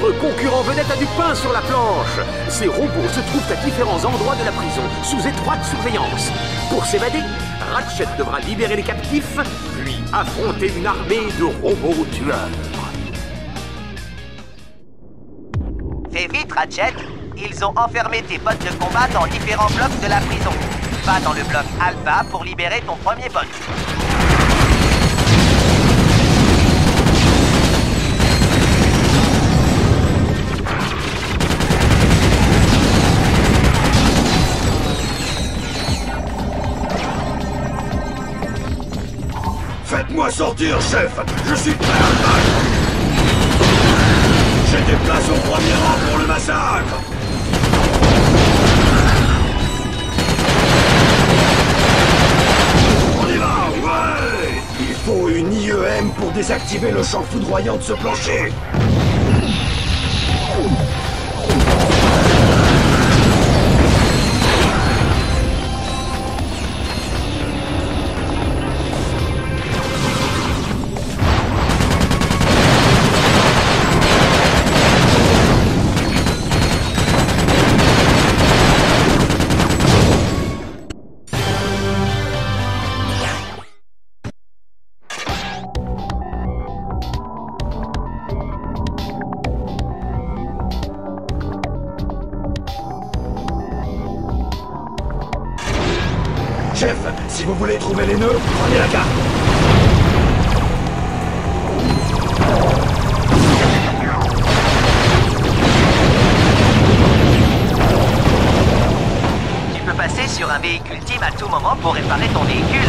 Notre concurrent vedette a du pain sur la planche. Ces robots se trouvent à différents endroits de la prison, sous étroite surveillance. Pour s'évader, Ratchet devra libérer les captifs, puis affronter une armée de robots tueurs. Fais vite, Ratchet. Ils ont enfermé tes potes de combat dans différents blocs de la prison. Va dans le bloc Alpha pour libérer ton premier pote. Faites-moi sortir, chef. Je suis prêt à le battre. J'ai des places au premier rang pour le massacre. On y va, ouais. Il faut une IEM pour désactiver le champ foudroyant de ce plancher. Chef, si vous voulez trouver les nœuds, prenez la carte. Tu peux passer sur un véhicule team à tout moment pour réparer ton véhicule.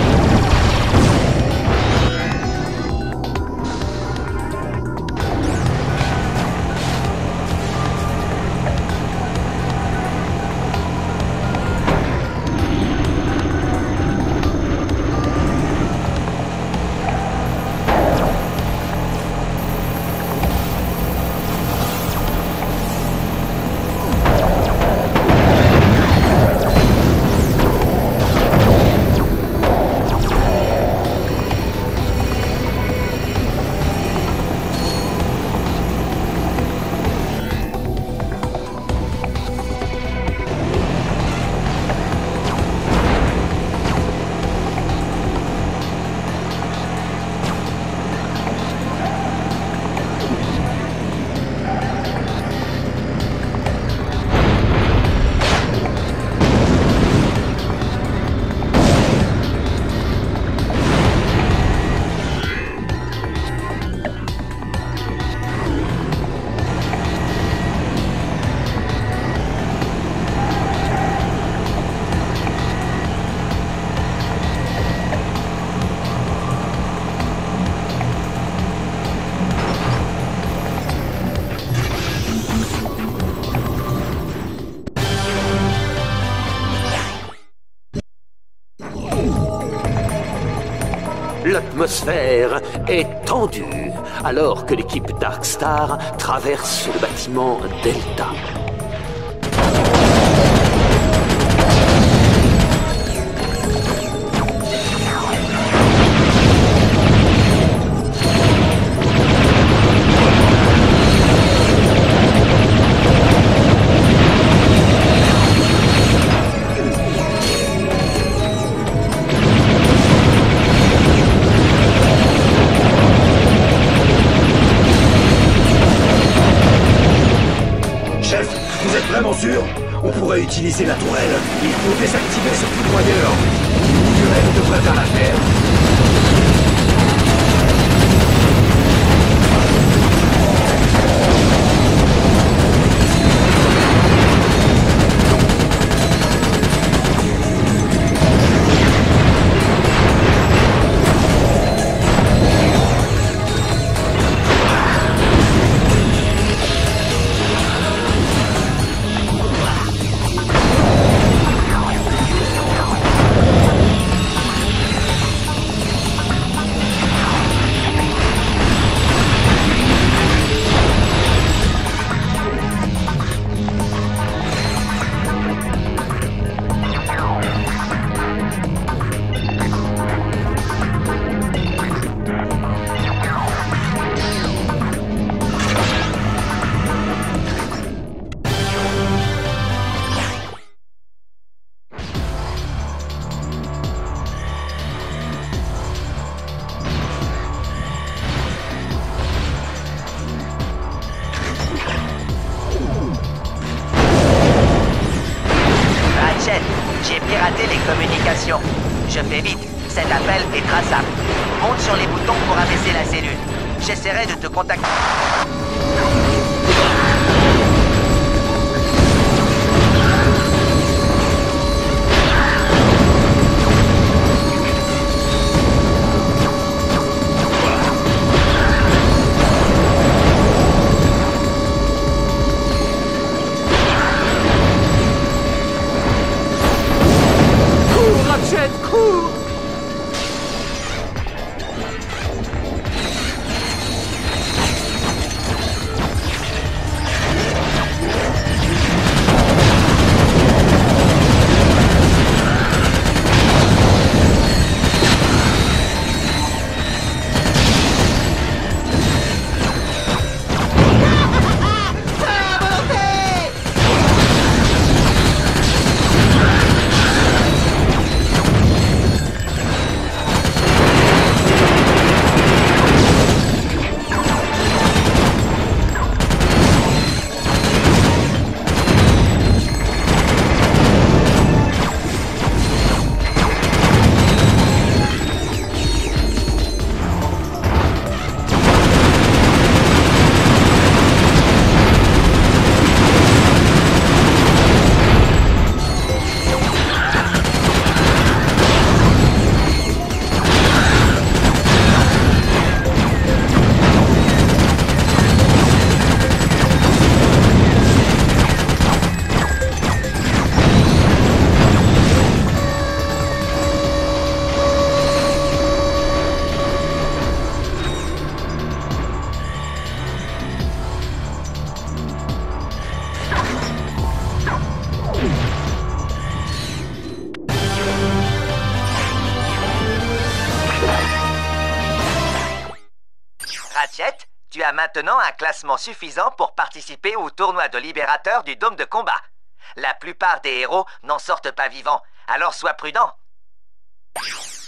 L'atmosphère est tendue alors que l'équipe Darkstar traverse le bâtiment Delta. On pourrait utiliser la tourelle. Il faut désactiver ce foudroyeur. L'IEM devrait faire l'affaire. Je fais vite, cet appel est traçable. Monte sur les boutons pour abaisser la cellule. J'essaierai de te contacter. Cours, Ratchet, cours! Ratchet, tu as maintenant un classement suffisant pour participer au tournoi de libérateur du dôme de combat. La plupart des héros n'en sortent pas vivants, alors sois prudent.